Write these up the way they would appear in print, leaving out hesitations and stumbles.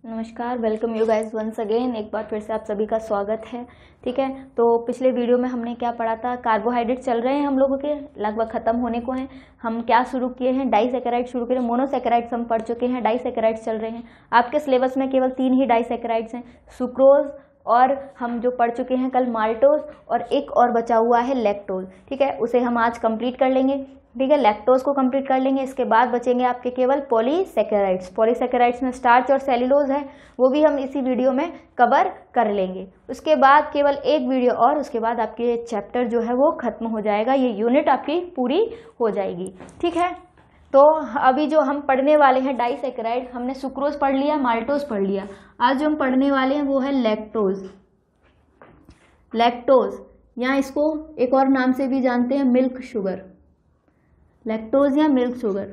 नमस्कार, welcome you guys once again. एक बार फिर से आप सभी का स्वागत है। ठीक है, तो पिछले वीडियो में हमने क्या पढ़ा था? कार्बोहाइड्रेट चल रहे हैं हम लोगों के, लगभग खत्म होने को हैं। हम क्या शुरू किए हैं? डाइसैकेराइड शुरू किए। मोनोसैकेराइड्स हम पढ़ चुके हैं, डाइसैकेराइड्स चल रहे हैं। आपके सिलेबस में केवल 3 ही डाइसैकेराइड्स हैं, सुक्रोज, और हम जो पढ़ चुके हैं कल माल्टोज, और एक और बचा हुआ है लैक्टोज। ठीक है, उसे हम आज कंप्लीट कर लेंगे। ठीक है, लैक्टोज को कंप्लीट कर लेंगे। इसके बाद बचेंगे आपके केवल पॉलीसैकेराइड्स। पॉलीसैकेराइड्स में स्टार्च और सेल्यूलोज है, वो भी हम इसी वीडियो में कवर कर लेंगे। उसके बाद केवल एक वीडियो और, उसके बाद आपके चैप्टर जो है वो खत्म हो जाएगा, ये यूनिट आपकी पूरी हो जाएगी। ठीक है, तो अभी जो हम पढ़ने वाले हैं डाइसैकेराइड, हमने सुक्रोज पढ़ लिया, माल्टोज पढ़ लिया। आज जो हम पढ़ने वाले हैं वो है लैक्टोज। लैक्टोज या इसको एक और नाम से भी जानते हैं, मिल्क शुगर। लैक्टोज या मिल्क शुगर,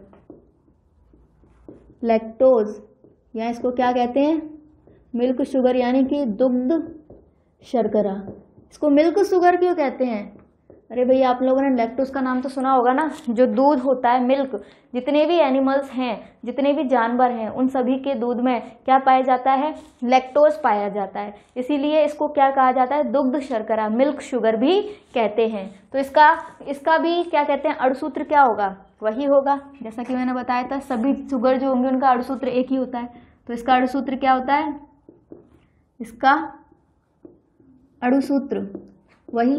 लैक्टोज या इसको क्या कहते हैं? मिल्क शुगर, यानी कि दुग्ध शर्करा। इसको मिल्क शुगर क्यों कहते हैं? अरे भैया, आप लोगों ने लैक्टोज का नाम तो सुना होगा ना। जो दूध होता है, मिल्क, जितने भी एनिमल्स हैं, जितने भी जानवर हैं, उन सभी के दूध में क्या पाया जाता है? लैक्टोज पाया जाता है। इसीलिए इसको क्या कहा जाता है? दुग्ध शर्करा, मिल्क शुगर भी कहते हैं। तो इसका भी क्या कहते हैं? अणुसूत्र क्या होगा? वही होगा, जैसा कि मैंने बताया था, सभी शुगर जो होंगे उनका अणुसूत्र एक ही होता है। तो इसका अणुसूत्र क्या होता है? इसका अणुसूत्र वही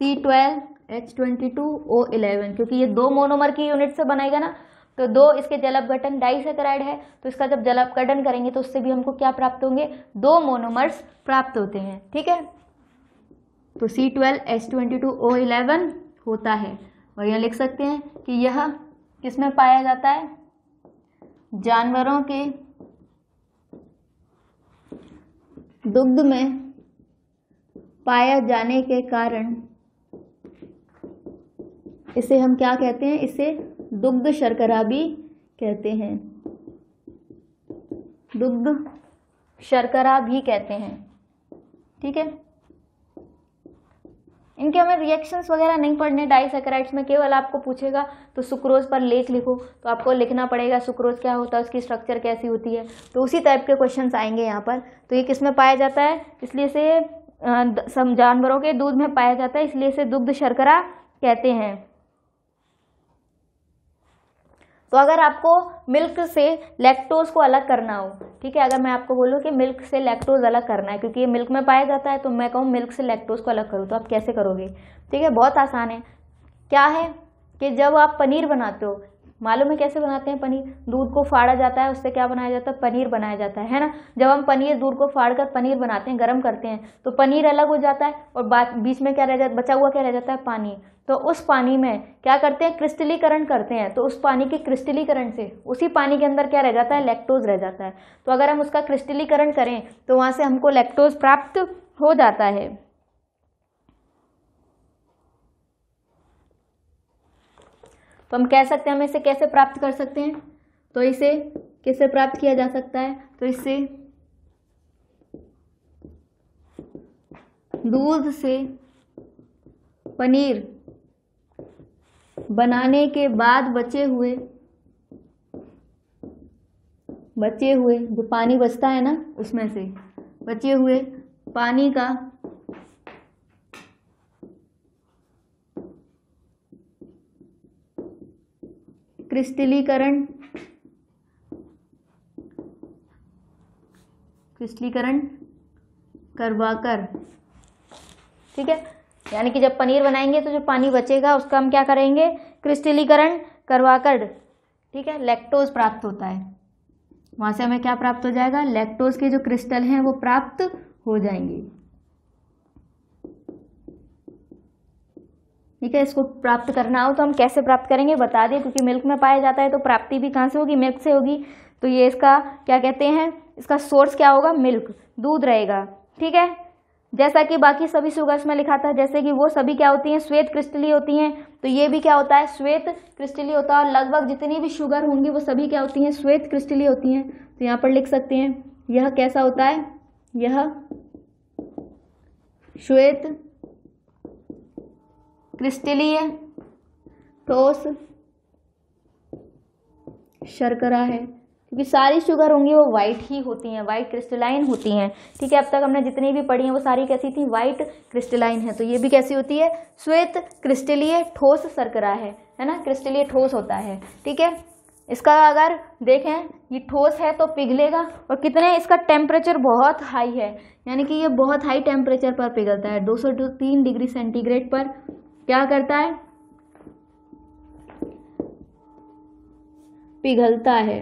C12H22O11, क्योंकि ये 2 मोनोमर की यूनिट से बनेगा ना, तो 2 इसके जल अपघटन, डाइसैकेराइड है तो इसका जब जल अपघटन करेंगे तो उससे भी हमको क्या प्राप्त होंगे? 2 मोनोमर्स प्राप्त होते हैं। ठीक है, तो C12H22O11 होता है। और यह लिख सकते हैं कि यह किसमें पाया जाता है? जानवरों के दुग्ध में पाया जाने के कारण इसे हम क्या कहते हैं? इसे दुग्ध शर्करा भी कहते हैं। दुग्ध शर्करा भी कहते हैं। ठीक है, इनके हमें रिएक्शंस वगैरह नहीं पढ़ने डाइसैकेराइड्स में, केवल आपको पूछेगा तो सुक्रोज पर लेख लिखो, तो आपको लिखना पड़ेगा सुक्रोज क्या होता है, उसकी स्ट्रक्चर कैसी होती है। तो उसी टाइप के क्वेश्चंस आएंगे यहाँ पर। तो ये किस में पाया जाता है? इसलिए इसे जानवरों के दूध में पाया जाता है, इसलिए इसे दुग्ध शर्करा कहते हैं। तो अगर आपको मिल्क से लैक्टोज को अलग करना हो, ठीक है, अगर मैं आपको बोलूँ कि मिल्क से लैक्टोज अलग करना है, क्योंकि ये मिल्क में पाया जाता है, तो मैं कहूँ मिल्क से लैक्टोज को अलग करूँ, तो आप कैसे करोगे? ठीक है, बहुत आसान है। क्या है कि जब आप पनीर बनाते हो, मालूम है कैसे बनाते हैं पनीर? दूध को फाड़ा जाता है, उससे क्या बनाया जाता है? पनीर बनाया जाता है ना। जब हम दूध को फाड़ कर पनीर बनाते हैं, गर्म करते हैं, तो पनीर अलग हो जाता है और बीच में क्या रह जाता है? बचा हुआ क्या रह जाता है? पानी। तो उस पानी में क्या करते हैं? क्रिस्टलीकरण करते हैं। तो उस पानी के क्रिस्टलीकरण से उसी पानी के अंदर क्या रह जाता है? लैक्टोज रह जाता है। तो अगर हम उसका क्रिस्टलीकरण करें तो वहां से हमको लैक्टोज प्राप्त हो जाता है। तो हम कह सकते हैं, हम इसे कैसे प्राप्त कर सकते हैं? तो इसे कैसे प्राप्त किया जा सकता है? तो इससे दूध से पनीर बनाने के बाद बचे हुए जो पानी बचता है ना, उसमें से बचे हुए पानी का क्रिस्टलीकरण करवाकर, ठीक है, यानी कि जब पनीर बनाएंगे तो जो पानी बचेगा उसका हम क्या करेंगे? क्रिस्टलीकरण करवाकर, ठीक है, लैक्टोज प्राप्त होता है। वहां से हमें क्या प्राप्त हो जाएगा? लैक्टोज के जो क्रिस्टल हैं वो प्राप्त हो जाएंगे। ठीक है, इसको प्राप्त करना हो तो हम कैसे प्राप्त करेंगे बता दें, क्योंकि मिल्क में पाया जाता है तो प्राप्ति भी कहाँ से होगी? मिल्क से होगी। तो ये इसका क्या कहते हैं? इसका सोर्स क्या होगा? मिल्क, दूध रहेगा। ठीक है, जैसा कि बाकी सभी शुगर्स में लिखा था, जैसे कि वो सभी क्या होती हैं? श्वेत क्रिस्टली होती हैं। तो ये भी क्या होता है? श्वेत क्रिस्टली होता है। और लगभग जितनी भी शुगर होंगी वो सभी क्या होती हैं? श्वेत क्रिस्टली होती हैं। तो यहाँ पर लिख सकते हैं यह कैसा होता है? यह श्वेत क्रिस्टलीय ठोस शर्करा है, क्योंकि सारी शुगर होंगी वो वाइट ही होती हैं, वाइट क्रिस्टलाइन होती हैं। ठीक है, अब तक हमने जितनी भी पढ़ी हैं वो सारी कैसी थी, वाइट क्रिस्टलाइन है। तो ये भी कैसी होती है, श्वेत क्रिस्टलीय ठोस शर्करा है ना, क्रिस्टलीय ठोस होता है। ठीक है, इसका अगर देखें ये ठोस है तो पिघलेगा, और कितने, इसका टेम्परेचर बहुत हाई है, यानी कि ये बहुत हाई टेम्परेचर पर पिघलता है। 203 डिग्री सेंटीग्रेड पर क्या करता है, पिघलता है।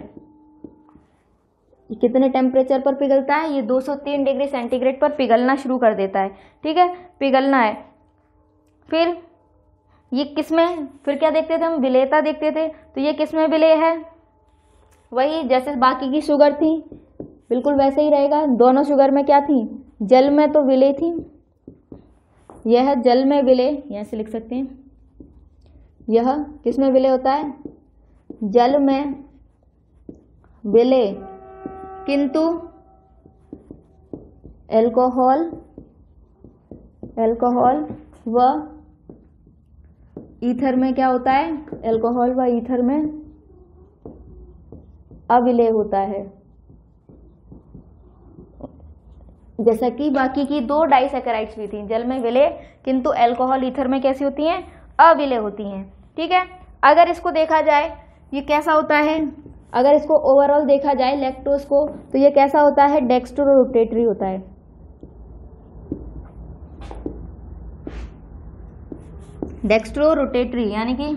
कितने टेम्परेचर पर पिघलता है, ये 203 डिग्री सेंटीग्रेड पर पिघलना शुरू कर देता है। ठीक है, पिघलना है। फिर ये किसमें, फिर क्या देखते थे हम, विलेयता देखते थे। तो ये किसमें विलेय है, वही जैसे बाकी की शुगर थी बिल्कुल वैसे ही रहेगा। दोनों शुगर में क्या थी, जल में तो विलेय थी, यह जल में विलेय, यहाँ से लिख सकते हैं, यह किसमें विलेय होता है, जल में विलेय, किंतु एल्कोहल व ईथर में क्या होता है, एल्कोहल व ईथर में अविलेय होता है। जैसा कि बाकी की दो डाइसैकेराइड्स भी थी, जल में विलेय किंतु अल्कोहल ईथर में कैसी होती हैं, अविलेय होती हैं। ठीक है, अगर इसको देखा जाए ये कैसा होता है, अगर इसको ओवरऑल देखा जाए लैक्टोज को, तो ये कैसा होता है, डेक्स्ट्रो रोटेटरी होता है। डेक्स्ट्रो रोटेटरी यानी कि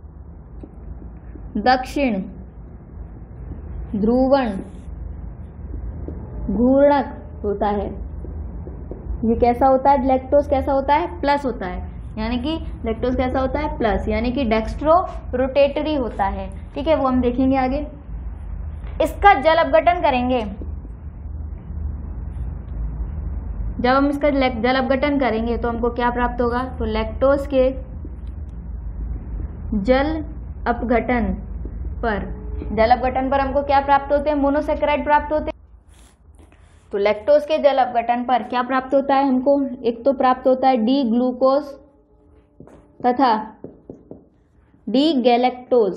दक्षिण ध्रुवण घूर्णक होता है। ये कैसा होता है, लैक्टोज कैसा होता है, प्लस होता है, यानी कि लैक्टोज कैसा होता है, प्लस, यानी कि डेक्स्ट्रो रोटेटरी होता है। ठीक है, वो हम देखेंगे आगे। इसका जल अपघटन करेंगे, जब हम इसका जल अपघटन करेंगे तो हमको क्या प्राप्त होगा, तो लैक्टोज के जल अपघटन पर हमको क्या प्राप्त होते हैं, मोनोसैकेराइड प्राप्त होते हैं। तो लैक्टोज के जल अपघटन पर क्या प्राप्त होता है हमको, एक तो प्राप्त होता है डी ग्लूकोज तथा डी गैलेक्टोज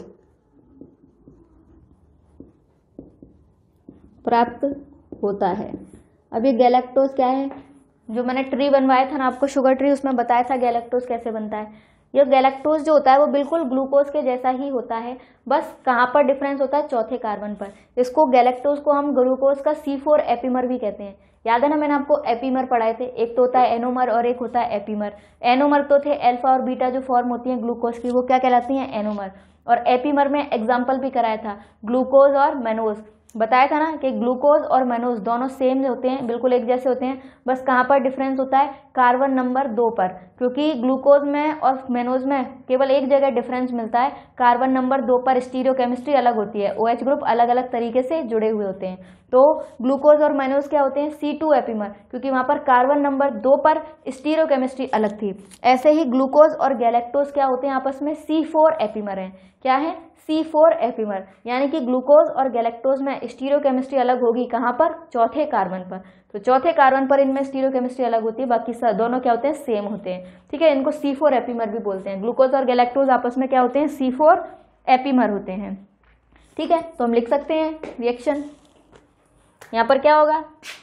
प्राप्त होता है। अब ये गैलेक्टोज क्या है, जो मैंने ट्री बनवाया था ना आपको, शुगर ट्री, उसमें बताया था गैलेक्टोज कैसे बनता है। ये गैलेक्टोज जो होता है वो बिल्कुल ग्लूकोज के जैसा ही होता है, बस कहाँ पर डिफरेंस होता है, चौथे कार्बन पर। इसको गैलेक्टोज को हम ग्लूकोज का C4 एपीमर भी कहते हैं। याद है ना, मैंने आपको एपीमर पढ़ाए थे, एक तो होता है एनोमर और एक होता है एपीमर। एनोमर तो थे अल्फा और बीटा जो फॉर्म होती है ग्लूकोज की, वो क्या कहलाती हैं, एनोमर। और एपीमर में एग्जाम्पल भी कराया था, ग्लूकोज और मैनोज, बताया था ना कि ग्लूकोज और मैनोज दोनों सेम होते हैं, बिल्कुल एक जैसे होते हैं, बस कहाँ पर डिफरेंस होता है, कार्बन नंबर 2 पर, क्योंकि ग्लूकोज में और मैनोज में केवल एक जगह डिफरेंस मिलता है, कार्बन नंबर 2 पर स्टीरियोकेमिस्ट्री अलग होती है, OH ग्रुप अलग अलग तरीके से जुड़े हुए होते हैं। तो ग्लूकोज और मैनोज क्या होते हैं, C2 एपीमर, क्योंकि वहाँ पर कार्बन नंबर 2 पर स्टीरियोकेमिस्ट्री अलग थी। ऐसे ही ग्लूकोज और गैलेक्टोज क्या होते हैं, आपस में C4 एपीमर हैं। क्या है, C4 एपीमर, यानी कि ग्लूकोज और गैलेक्टोज में स्टीरियोकेमिस्ट्री अलग होगी, कहाँ पर, चौथे कार्बन पर। तो चौथे कार्बन पर इनमें स्टीरियोकेमिस्ट्री अलग होती है, बाकी दोनों क्या होते हैं, सेम होते हैं। ठीक है, इनको C4 एपीमर भी बोलते हैं। ग्लूकोज और गैलेक्टोज आपस में क्या होते हैं, C4 एपीमर होते हैं। ठीक है, तो हम लिख सकते हैं रिएक्शन, यहाँ पर क्या होगा,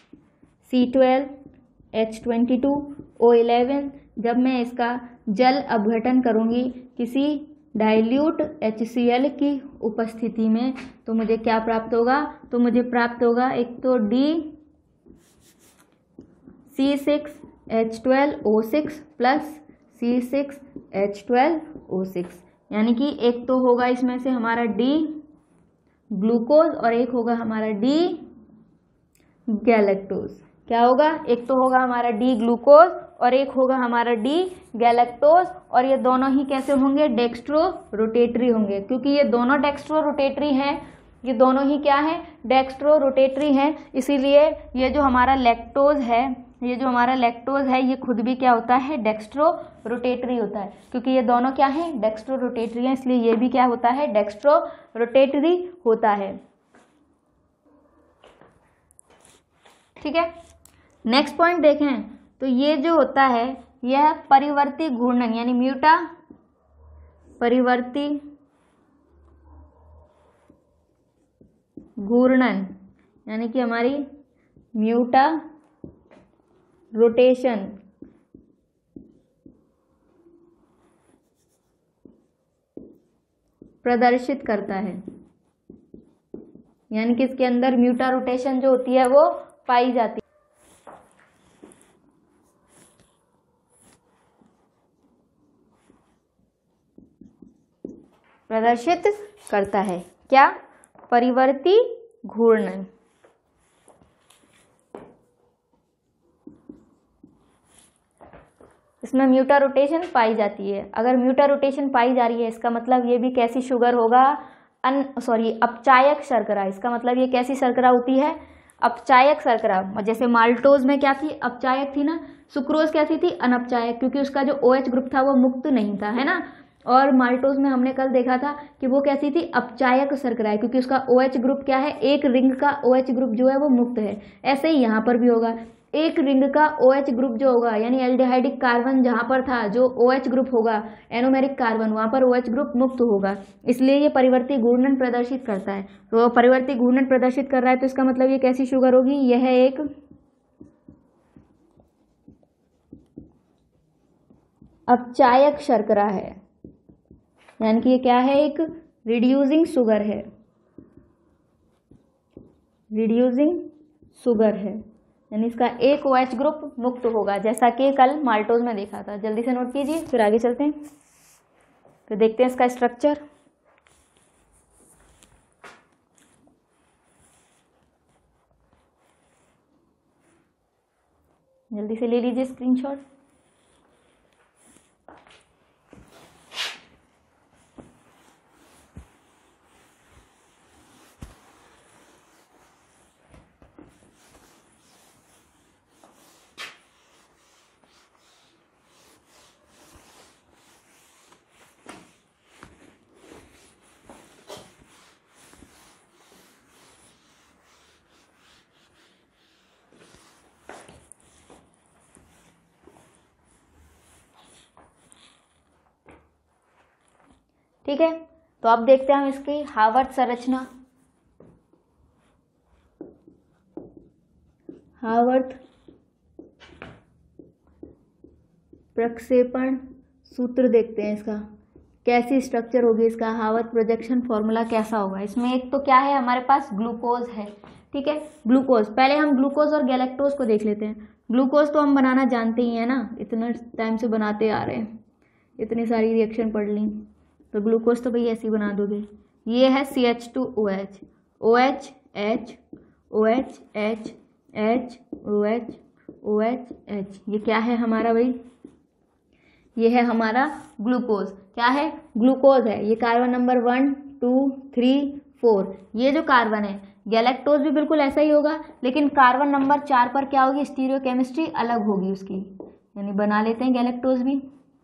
C12H22O11, जब मैं इसका जल अपघटन करूँगी किसी डाइल्यूट HCl की उपस्थिति में, तो मुझे क्या प्राप्त होगा, तो मुझे प्राप्त होगा एक तो C6H12O6 प्लस C6H12O6, यानी कि एक तो होगा इसमें से हमारा D ग्लूकोज और एक होगा हमारा D गैलेक्टोज। क्या होगा, एक तो होगा हमारा D ग्लूकोज और एक होगा हमारा D गैलेक्टोज, और ये दोनों ही कैसे होंगे, डेक्स्ट्रो रोटेटरी होंगे, क्योंकि ये दोनों डेक्स्ट्रो रोटेटरी हैं, ये दोनों ही क्या है, डेक्स्ट्रो रोटेटरी हैं। इसीलिए ये जो हमारा लैक्टोज है, ये खुद भी क्या होता है, डेक्स्ट्रो रोटेटरी होता है, क्योंकि ये दोनों क्या है, डेक्स्ट्रो रोटेटरी हैं, इसलिए ये भी क्या होता है, डेक्स्ट्रो रोटेटरी होता है। ठीक है, नेक्स्ट पॉइंट देखें तो ये जो होता है यह परिवर्ती घूर्णन यानी म्यूटा परिवर्ती घूर्णन यानी कि हमारी म्यूटा रोटेशन प्रदर्शित करता है, यानी कि इसके अंदर म्यूटा रोटेशन जो होती है वो पाई जाती है। प्रदर्शित करता है क्या? परिवर्ती घूर्णन। इसमें म्यूटा रोटेशन पाई जाती है। अगर म्यूटा रोटेशन पाई जा रही है इसका मतलब ये भी कैसी शुगर होगा? अपचायक शर्करा। इसका मतलब ये कैसी शर्करा होती है? अपचायक शर्करा। जैसे माल्टोज में क्या थी? अपचायक थी ना। सुक्रोज कैसी थी? अनपचायक, क्योंकि उसका जो OH ग्रुप था वो मुक्त नहीं था, है ना। और माल्टोज में हमने कल देखा था कि वो कैसी थी? अपचायक शर्करा है, क्योंकि उसका OH ग्रुप क्या है? एक रिंग का OH ग्रुप जो है वो मुक्त है। ऐसे ही यहाँ पर भी होगा, एक रिंग का OH ग्रुप जो होगा, यानी एल्डिहाइडिक कार्बन जहाँ पर था जो OH ग्रुप होगा, एनोमेरिक कार्बन, वहाँ पर OH ग्रुप मुक्त होगा। इसलिए ये परिवर्ती घूर्णन प्रदर्शित करता है। तो परिवर्ती घूर्णन प्रदर्शित कर रहा है तो इसका मतलब ये कैसी शुगर होगी? यह एक अपचायक शर्करा है, यानी कि ये क्या है? एक रिड्यूसिंग शुगर है। रिड्यूसिंग शुगर है, यानी इसका एक OH ग्रुप मुक्त होगा, जैसा कि कल माल्टोज में देखा था। जल्दी से नोट कीजिए, फिर आगे चलते हैं। तो देखते हैं इसका स्ट्रक्चर। जल्दी से ले लीजिए स्क्रीनशॉट। ठीक है, तो अब देखते हैं हम इसकी हार्वर्ड संरचना। हार्वर्ड प्रक्षेपण सूत्र देखते हैं इसका, कैसी स्ट्रक्चर होगी इसका। हार्वर्ड प्रोजेक्शन फॉर्मूला कैसा होगा? इसमें एक तो क्या है, हमारे पास ग्लूकोज है। ठीक है, ग्लूकोज। पहले हम ग्लूकोज और गैलेक्टोज को देख लेते हैं। ग्लूकोज तो हम बनाना जानते ही है ना, इतना टाइम से बनाते आ रहे हैं, इतनी सारी रिएक्शन पढ़ ली। तो ग्लूकोज तो भाई ऐसे ही बना दोगे। ये है CH2OH, OH H, OH H, H OH, OH H। ये क्या है हमारा भाई? ये है हमारा ग्लूकोज। क्या है? ग्लूकोज है। ये कार्बन नंबर 1 2 3 4, ये जो कार्बन है। गैलेक्टोज भी बिल्कुल ऐसा ही होगा, लेकिन कार्बन नंबर 4 पर क्या होगी? स्टीरियोकेमिस्ट्री अलग होगी उसकी, यानी बना लेते हैं गैलेक्टोज भी।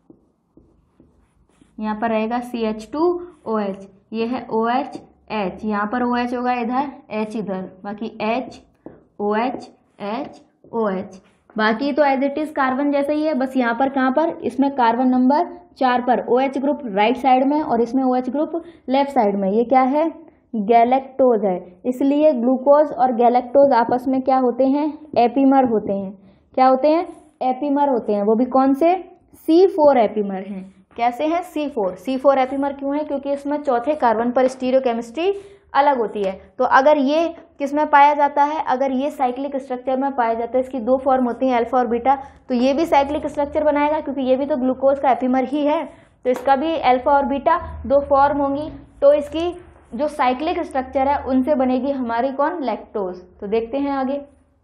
यहाँ पर रहेगा CH2OH, ये है OH H, यहाँ पर OH होगा, इधर H इधर, बाकी H OH H OH। बाकी तो एज इट इज कार्बन जैसा ही है, बस यहाँ पर कहाँ पर? इसमें कार्बन नंबर 4 पर OH ग्रुप राइट साइड में और इसमें OH ग्रुप लेफ्ट साइड में। ये क्या है? गैलेक्टोज है। इसलिए ग्लूकोज और गैलेक्टोज आपस में क्या होते हैं? एपीमर होते हैं। क्या होते हैं? एपीमर होते हैं। वो भी कौन से? C4 एपीमर हैं। कैसे हैं? C4 एपीमर क्यों है? क्योंकि इसमें चौथे कार्बन पर स्टीरियोकेमिस्ट्री अलग होती है। तो अगर ये किस में पाया जाता है? अगर ये साइक्लिक स्ट्रक्चर में पाया जाता है, इसकी दो फॉर्म होती हैं, अल्फा और बीटा, तो ये भी साइक्लिक स्ट्रक्चर बनाएगा, क्योंकि ये भी तो ग्लूकोज का एपीमर ही है। तो इसका भी अल्फा और बीटा दो फॉर्म होंगी, तो इसकी जो साइक्लिक स्ट्रक्चर है उनसे बनेगी हमारी कौन? लैक्टोज। तो देखते हैं आगे।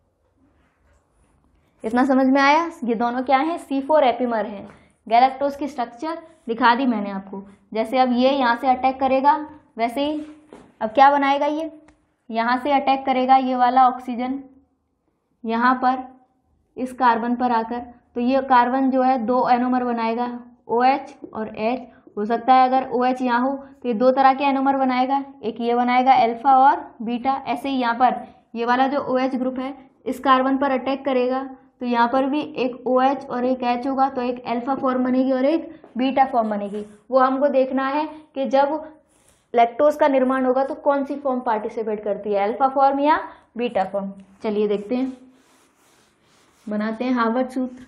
इतना समझ में आया? ये दोनों क्या है? C4 एपीमर है। गैलेक्टोज की स्ट्रक्चर दिखा दी मैंने आपको। जैसे अब ये यहाँ से अटैक करेगा, वैसे ही अब क्या बनाएगा? ये यहाँ से अटैक करेगा, ये वाला ऑक्सीजन यहाँ पर इस कार्बन पर आकर, तो ये कार्बन जो है दो एनोमर बनाएगा, OH और H। हो सकता है अगर OH यहाँ हो तो ये दो तरह के एनोमर बनाएगा, एक ये बनाएगा अल्फा और बीटा। ऐसे ही यहाँ पर ये वाला जो OH ग्रुप है इस कार्बन पर अटैक करेगा, तो यहाँ पर भी एक OH और एक H होगा, तो एक अल्फा फॉर्म बनेगी और एक बीटा फॉर्म बनेगी। वो हमको देखना है कि जब लैक्टोज का निर्माण होगा तो कौन सी फॉर्म पार्टिसिपेट करती है, अल्फा फॉर्म या बीटा फॉर्म। चलिए देखते हैं, बनाते हैं हार्वर्ड सूत्र।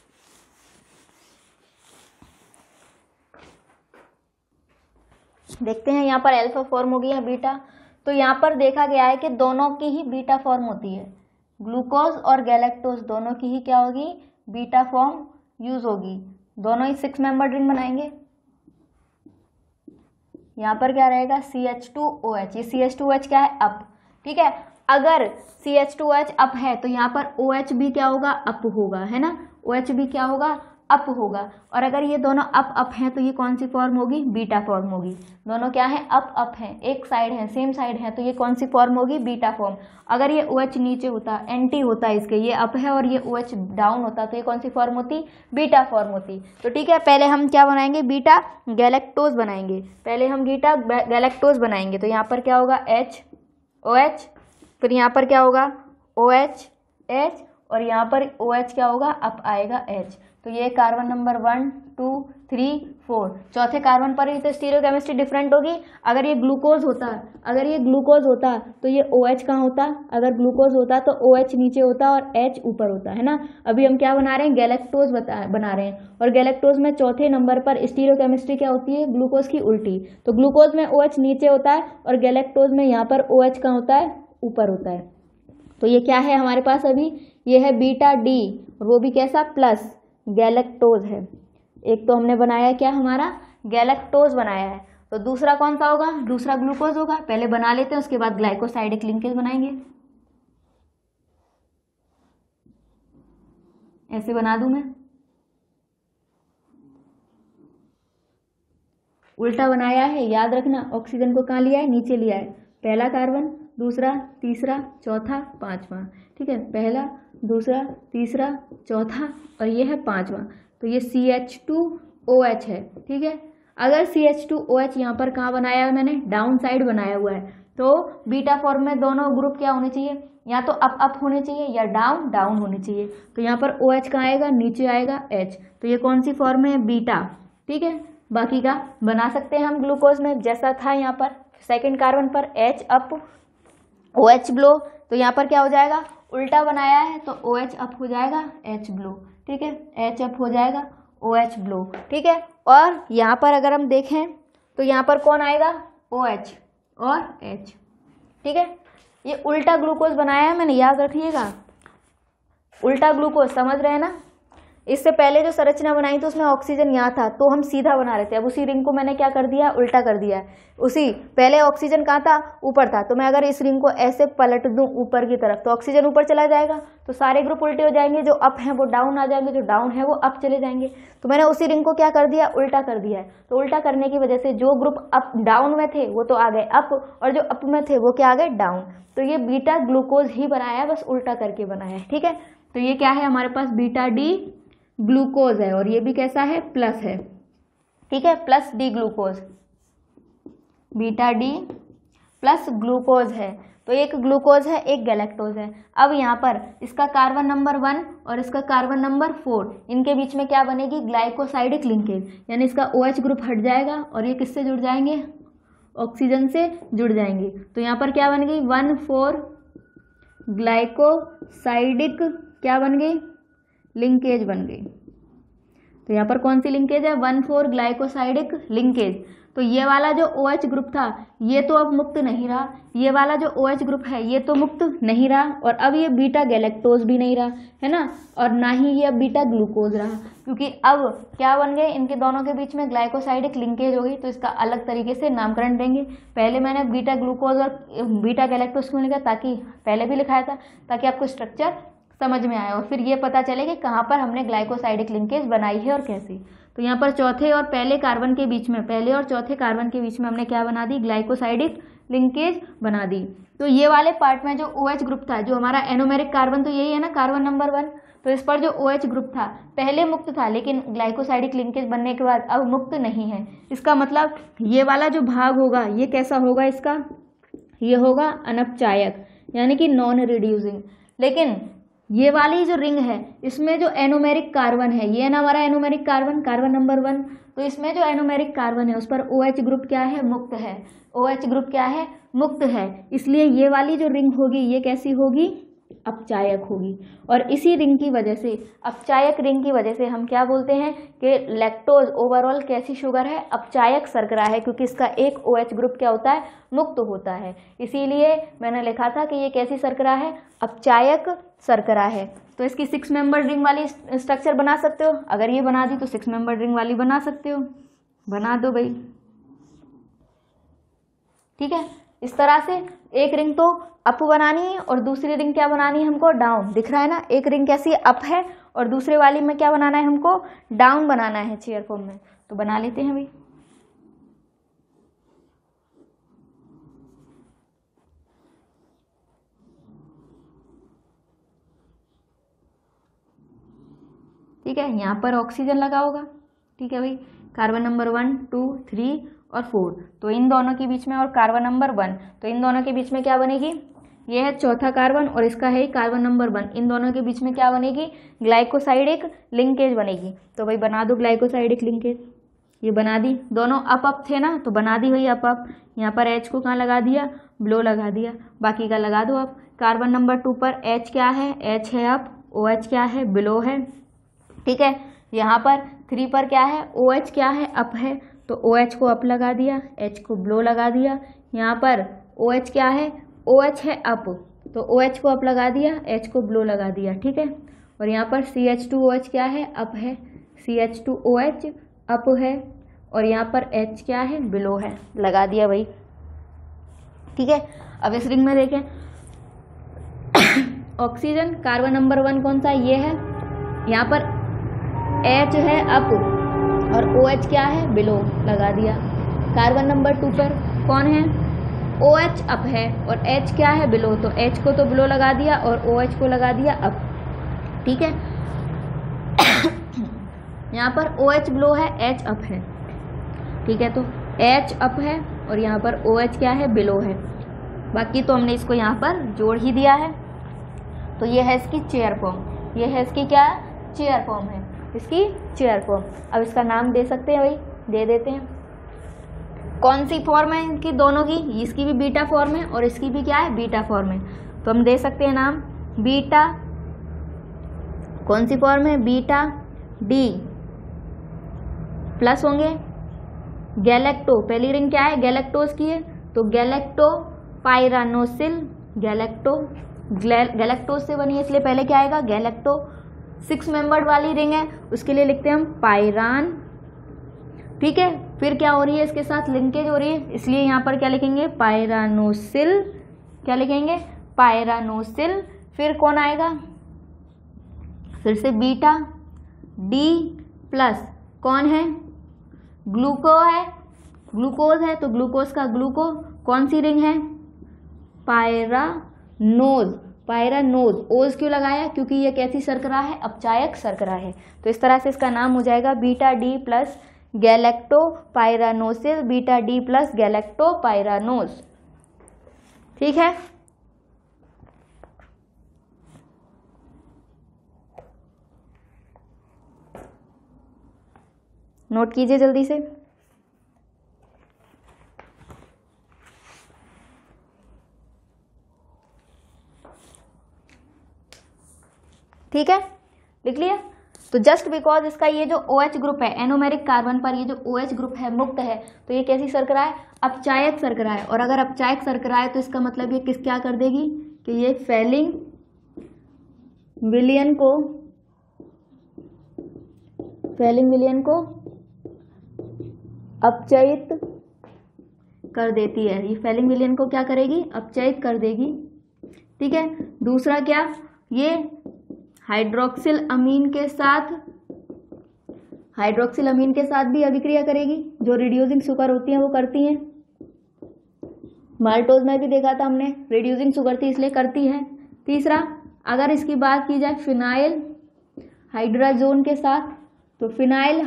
देखते हैं यहाँ पर अल्फा फॉर्म होगी या बीटा। तो यहाँ पर देखा गया है कि दोनों की ही बीटा फॉर्म होती है, ग्लूकोज और गैलेक्टोज दोनों की ही क्या होगी, बीटा फॉर्म यूज होगी। दोनों ही 6 मेंबर रिंग बनाएंगे। यहाँ पर क्या रहेगा, CH2OH। ये CH2OH क्या है, अप। ठीक है, अगर CH2OH अप है तो यहाँ पर OH भी क्या होगा, अप होगा, है ना, OH भी क्या होगा, अप होगा। और अगर ये दोनों अप अप हैं तो ये कौन सी फॉर्म होगी, बीटा फॉर्म होगी। दोनों क्या है, अप अप हैं, एक साइड है, सेम साइड है, तो ये कौन सी फॉर्म होगी, बीटा फॉर्म। अगर ये OH नीचे होता, एंटी होता इसके, ये अप है और ये OH डाउन होता, तो ये कौन सी फॉर्म होती, बीटा फॉर्म होती। तो ठीक है, पहले हम क्या बनाएंगे, बीटा गैलेक्टोज बनाएंगे। पहले हम बीटा गैलेक्टोज बनाएंगे तो यहाँ पर क्या होगा, HOH, फिर यहाँ पर क्या होगा, OH H, और यहाँ पर OH क्या होगा, अप आएगा H। तो ये कार्बन नंबर 1 2 3 4, चौथे कार्बन पर ही तो स्टीरियोकेमिस्ट्री डिफरेंट होगी। अगर ये ग्लूकोज होता तो ये OH कहाँ होता, अगर ग्लूकोज होता तो OH नीचे होता और H ऊपर होता, है ना। अभी हम क्या बना रहे हैं, गैलेक्टोज बना रहे हैं, और गैलेक्टोज में चौथे नंबर पर स्टीरियोकेमिस्ट्री क्या होती है, ग्लूकोज की उल्टी। तो ग्लूकोज में OH नीचे होता है और गैलेक्टोज में यहाँ पर OH कहाँ होता है, ऊपर होता है। तो ये क्या है हमारे पास, अभी ये है बीटा डी, और वो भी कैसा, प्लस गैलेक्टोज है। एक तो हमने बनाया क्या, हमारा गैलेक्टोज बनाया है, तो दूसरा कौन सा होगा, दूसरा ग्लूकोज होगा। पहले बना लेते हैं, उसके बाद ग्लाइकोसाइडिक लिंकेज बनाएंगे। ऐसे बना दूं मैं, उल्टा बनाया है, याद रखना। ऑक्सीजन को कहाँ लिया है, नीचे लिया है, पहला कार्बन, दूसरा, तीसरा, चौथा, पांचवा। ठीक है, पहला, दूसरा, तीसरा, चौथा, और ये है पांचवा। तो ये CH2OH है। ठीक है, अगर CH2OH यहाँ पर कहाँ बनाया है मैंने, डाउन साइड बनाया हुआ है, तो बीटा फॉर्म में दोनों ग्रुप क्या होने चाहिए, या तो अप अप होने चाहिए या डाउन डाउन होने चाहिए। तो यहाँ पर OH कहाँ आएगा, नीचे आएगा H। तो ये कौन सी फॉर्म है, बीटा। ठीक है, बाकी का बना सकते हैं हम ग्लूकोज में, जैसा था यहाँ पर सेकेंड कार्बन पर H अप OH ब्लो। तो यहाँ पर क्या हो जाएगा, उल्टा बनाया है तो OH अप हो जाएगा H ब्लो। ठीक है, H अप हो जाएगा OH ब्लो। ठीक है, और यहाँ पर अगर हम देखें तो यहाँ पर कौन आएगा, OH और H। ठीक है, ये उल्टा ग्लूकोज बनाया है मैंने, याद रखिएगा, उल्टा ग्लूकोज, समझ रहे हैं ना। इससे पहले जो संरचना बनाई थी उसमें ऑक्सीजन यहाँ था, तो हम सीधा बना रहे थे। अब उसी रिंग को मैंने क्या कर दिया, उल्टा कर दिया है। उसी पहले ऑक्सीजन कहाँ था, ऊपर था, तो मैं अगर इस रिंग को ऐसे पलट दूं ऊपर की तरफ तो ऑक्सीजन ऊपर चला जाएगा, तो सारे ग्रुप उल्टे हो जाएंगे, जो अप हैं वो डाउन आ जाएंगे, जो डाउन है वो अप चले जाएंगे। तो मैंने उसी रिंग को क्या कर दिया, उल्टा कर दिया है। तो उल्टा करने की वजह से जो ग्रुप अप डाउन में थे वो तो आ गए अप, और जो अप में थे वो क्या आ गए, डाउन। तो ये बीटा ग्लूकोज ही बनाया है, बस उल्टा करके बनाया है। ठीक है, तो ये क्या है हमारे पास, बीटा डी ग्लूकोज है, और ये भी कैसा है, प्लस है। ठीक है, plus D glucose, beta D plus glucose है। तो एक ग्लूकोज है, एक गैलेक्टोज है। अब यहाँ पर इसका कार्बन नंबर 1 और इसका कार्बन नंबर 4, इनके बीच में क्या बनेगी, ग्लाइकोसाइडिक लिंकेज, यानी इसका OH ग्रुप हट जाएगा और ये किससे जुड़ जाएंगे, ऑक्सीजन से जुड़ जाएंगे। तो यहाँ पर क्या बन गई, 1,4 ग्लाइकोसाइडिक क्या बन गई, लिंकेज बन गई। तो यहाँ पर कौन सी लिंकेज है, 1,4 ग्लाइकोसाइडिक लिंकेज। तो ये वाला जो OH ग्रुप था ये तो अब मुक्त नहीं रहा, ये वाला जो OH ग्रुप है ये तो मुक्त नहीं रहा, और अब ये बीटा गैलेक्टोज भी नहीं रहा, है ना, और ना ही ये अब बीटा ग्लूकोज रहा, क्योंकि अब क्या बन गए, इनके दोनों के बीच में ग्लाइकोसाइडिक लिंकेज हो गई। तो इसका अलग तरीके से नामकरण देंगे। पहले मैंने बीटा ग्लूकोज और बीटा गैलेक्टोज क्यों लिखा, ताकि पहले भी लिखाया था, ताकि आपको स्ट्रक्चर समझ में आया और फिर ये पता चले कि कहाँ पर हमने ग्लाइकोसाइडिक लिंकेज बनाई है और कैसे। तो यहाँ पर चौथे और पहले कार्बन के बीच में, पहले और चौथे कार्बन के बीच में हमने क्या बना दी, ग्लाइकोसाइडिक लिंकेज बना दी। तो ये वाले पार्ट में जो OH ग्रुप था, जो हमारा एनोमेरिक कार्बन तो यही है ना, कार्बन नंबर 1, तो इस पर जो OH ग्रुप था पहले मुक्त था, लेकिन ग्लाइकोसाइडिक लिंकेज बनने के बाद अब मुक्त नहीं है। इसका मतलब ये वाला जो भाग होगा ये कैसा होगा, इसका ये होगा अनपचायक, यानी कि नॉन रिड्यूसिंग। लेकिन ये वाली जो रिंग है इसमें जो एनोमेरिक कार्बन है, ये ना हमारा एनोमेरिक कार्बन, कार्बन नंबर 1, तो इसमें जो एनोमेरिक कार्बन है उस पर OH ग्रुप क्या है, मुक्त है। OH ग्रुप क्या है, मुक्त है। इसलिए ये वाली जो रिंग होगी ये कैसी होगी, अपचायक होगी। और इसी रिंग की वजह से, अपचायक रिंग की वजह से हम क्या बोलते हैं कि लैक्टोज ओवरऑल कैसी शुगर है, अपचायक शर्करा है, क्योंकि इसका एक OH ग्रुप क्या होता है, मुक्त होता है। इसीलिए मैंने लिखा था कि ये कैसी शर्करा है, अपचायक शर्करा है। तो इसकी 6 मेंबर रिंग वाली स्ट्रक्चर बना सकते हो, अगर ये बना दी तो 6 मेंबर रिंग वाली बना सकते हो, बना दो भाई। ठीक है, इस तरह से एक रिंग तो अप बनानी है और दूसरी रिंग क्या बनानी है हमको, डाउन। दिख रहा है ना, एक रिंग कैसी अप है और दूसरे वाली में क्या बनाना है हमको, डाउन बनाना है चेयर फॉर्म में। तो बना लेते हैं भाई। ठीक है, यहाँ पर ऑक्सीजन लगा होगा। ठीक है भाई, कार्बन नंबर 1, 2, 3 और 4, तो इन दोनों के बीच में, और कार्बन नंबर 1, तो इन दोनों के बीच में क्या बनेगी, ये है चौथा कार्बन और इसका है कार्बन नंबर 1, इन दोनों के बीच में क्या बनेगी, ग्लाइकोसाइडिक लिंकेज बनेगी। तो भाई बना दो ग्लाइकोसाइडिक लिंकेज, ये बना दी। दोनों अप थे ना, तो बना दी भाई अप। यहाँ पर H को कहाँ लगा दिया, ब्लो लगा दिया, बाकी का लगा दो आप। कार्बन नंबर 2 पर H क्या है, H है अप, OH क्या है, ब्लो है। ठीक है, यहाँ पर 3 पर क्या है, OH क्या है, अप है, तो OH को अप लगा दिया, H को ब्लो लगा दिया। यहाँ पर OH क्या है, OH है अप, तो OH को अप लगा दिया, H को ब्लो लगा दिया। ठीक है, और यहाँ पर CH2OH क्या है, अप है, CH2OH अप है, और यहाँ पर H क्या है, ब्लो है, लगा दिया भाई। ठीक है, अब इस रिंग में देखें ऑक्सीजन कार्बन नंबर 1 कौन सा, ये है, यहाँ पर H है अप और OH क्या है, बिलो, लगा दिया। कार्बन नंबर 2 पर कौन है, OH अप है और H क्या है, बिलो, तो H को तो बिलो लगा दिया और OH को लगा दिया अप। ठीक है यहाँ पर OH बिलो है, H अप है। ठीक है, तो H अप है और यहाँ पर OH क्या है, बिलो है। बाकी तो हमने इसको यहाँ पर जोड़ ही दिया है। तो ये है इसकी चेयर फॉर्म, ये है इसकी क्या, चेयर फॉर्म है, इसकी चेयर फॉर्म। अब इसका नाम दे सकते हैं भाई, दे देते हैं। कौन सी फॉर्म है इनकी, दोनों की, इसकी भी बीटा फॉर्म है और इसकी भी क्या है, बीटा फॉर्म है। तो हम दे सकते हैं नाम बीटा, कौन सी फॉर्म है, बीटा डी प्लस होंगे गैलेक्टो, पहली रिंग क्या है, गैलेक्टोज की है, तो गैलेक्टो पायरानोसिल, गैलेक्टोज से बनी है इसलिए पहले क्या आएगा, गैलेक्टो। 6 मेंबर्ड वाली रिंग है उसके लिए लिखते हैं हम पायरान। ठीक है, फिर क्या हो रही है, इसके साथ लिंकेज हो रही है, इसलिए यहाँ पर क्या लिखेंगे, पायरानोसिल, क्या लिखेंगे, पायरानोसिल। फिर कौन आएगा, फिर से बीटा डी प्लस, कौन है, ग्लूकोज है, तो ग्लूकोज का ग्लूको, कौन सी रिंग है, पायरानोज, ओज क्यों लगाया, क्योंकि ये कैसी शर्करा है, अपचायक शर्करा है। तो इस तरह से इसका नाम हो जाएगा beta D plus galacto pyranosyl, beta D plus galacto pyranose. ठीक है, नोट कीजिए जल्दी से। ठीक है, लिख लिया। तो जस्ट बिकॉज इसका ये जो OH ग्रुप है, एनोमेरिक कार्बन पर ये जो OH ग्रुप है मुक्त है, तो ये कैसी शर्करा है, अपचायक शर्करा है। और अगर अपचायक शर्करा है तो इसका मतलब ये क्या कर देगी कि ये फेलिंग विलयन को अपचयित कर देती है। ये फेलिंग विलयन को क्या करेगी, अपचयित कर देगी। ठीक है, दूसरा क्या, ये हाइड्रोक्सिल अमीन के साथ भी अभिक्रिया करेगी, जो रिड्यूसिंग शुगर होती हैं वो करती हैं। माल्टोज में भी देखा था हमने, रिड्यूसिंग शुगर थी इसलिए करती है। तीसरा, अगर इसकी बात की जाए फिनाइल हाइड्राजोन के साथ, तो फिनाइल